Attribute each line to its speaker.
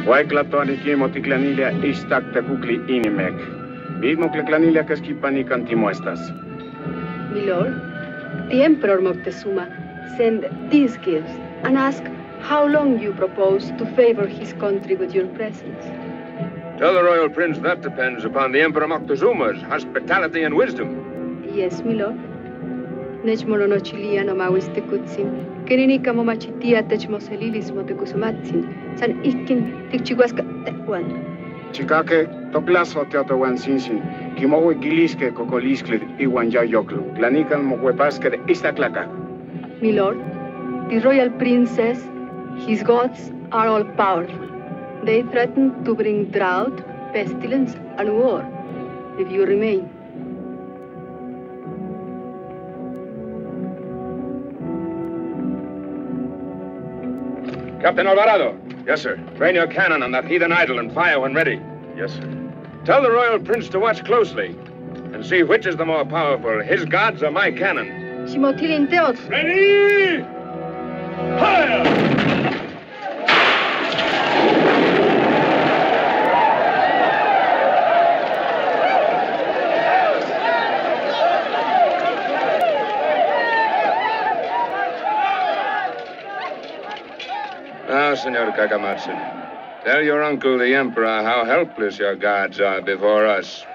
Speaker 1: Vaiklatoni kiemoti clanilia istacta cucli inimec. Vidmo clanilia cascipani cantimuestas.
Speaker 2: Milord, the Emperor Moctezuma sent these gifts and asked how long you propose to favor his country with your presence.
Speaker 3: Tell the royal prince that depends upon the Emperor Moctezuma's hospitality and wisdom.
Speaker 2: Yes, milord. Nechmolono chiliano mawiste kutsin. Keninika momachitia techmoselilis motekusumatsin. San ikin tikchiguasca tehuan.
Speaker 1: Chicake toplaso teotowan sinsin. Kimowe giliske kokoliskle iwan yayoklu. Clanican mohuepaske de istaclaca.
Speaker 2: Milord, the royal princess, his gods are all powerful. They threaten to bring drought, pestilence, and war if you remain.
Speaker 3: Captain Alvarado.
Speaker 1: Yes, sir.
Speaker 3: Train your cannon on that heathen idol and fire when ready.
Speaker 1: Yes, sir.
Speaker 3: Tell the royal prince to watch closely and see which is the more powerful, his gods or my cannon.
Speaker 2: Shimotilin teot.
Speaker 3: Ready! Fire! Now, Senor Kakamatsu, tell your uncle, the Emperor, how helpless your gods are before us.